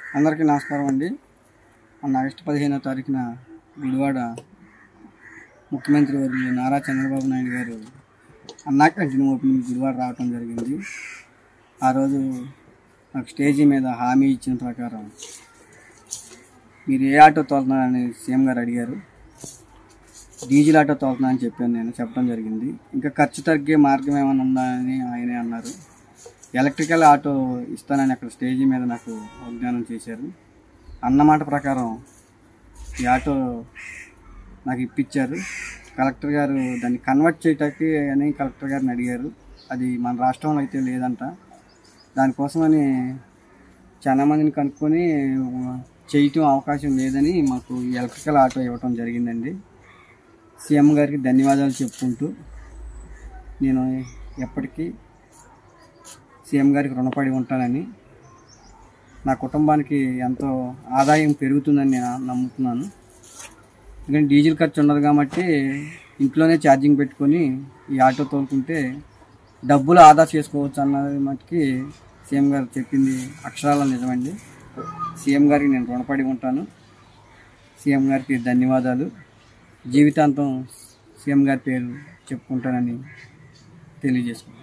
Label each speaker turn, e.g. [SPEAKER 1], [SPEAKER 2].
[SPEAKER 1] అందరికీ నమస్కారం అండి. మొన్న ఆగస్టు 15వ తారీఖున గుడివాడ ముఖ్యమంత్రి వర్యులు నారా చంద్రబాబు నాయుడు గారు అన్నా క్యాంటీన్ ఓపెనింగ్ గుడివాడ రావడం జరిగింది. ఆ రోజు నాకు స్టేజీ మీద హామీ ఇచ్చిన ప్రకారం మీరు ఏ ఆటో తోలుతున్నారని సీఎం గారు అడిగారు. డీజిల్ ఆటో తోలుతున్నా అని చెప్పడం జరిగింది. ఇంకా ఖర్చు తగ్గే మార్గం ఏమైనా ఉందా అని ఆయనే అన్నారు. ఎలక్ట్రికల్ ఆటో ఇస్తానని అక్కడ స్టేజీ మీద నాకు వాగ్దానం చేశారు. అన్నమాట ప్రకారం ఈ ఆటో నాకు ఇప్పించారు. కలెక్టర్ గారు దాన్ని కన్వర్ట్ చేయటానికి అని కలెక్టర్ గారిని అడిగారు. అది మన రాష్ట్రంలో అయితే లేదంట. దానికోసమని చాలామందిని కనుక్కొని చేయటం అవకాశం లేదని మాకు ఈ ఎలక్ట్రికల్ ఆటో ఇవ్వటం జరిగిందండి. సీఎం గారికి ధన్యవాదాలు చెప్పుకుంటూ నేను ఎప్పటికీ సీఎం గారికి రుణపడి ఉంటానని, నా కుటుంబానికి ఎంతో ఆదాయం పెరుగుతుందని నేను నమ్ముతున్నాను. ఎందుకంటే డీజిల్ ఖర్చు ఉండదు కాబట్టి ఇంట్లోనే ఛార్జింగ్ పెట్టుకొని ఈ ఆటో తోలుకుంటే డబ్బులు ఆదా చేసుకోవచ్చు అన్నది మటుకి సీఎం గారు చెప్పింది అక్షరాల నిజమండి. సీఎం గారికి నేను రుణపడి ఉంటాను. సీఎం గారికి ధన్యవాదాలు. జీవితాంతం సీఎం గారి పేరు చెప్పుకుంటానని తెలియజేసుకుంటాను.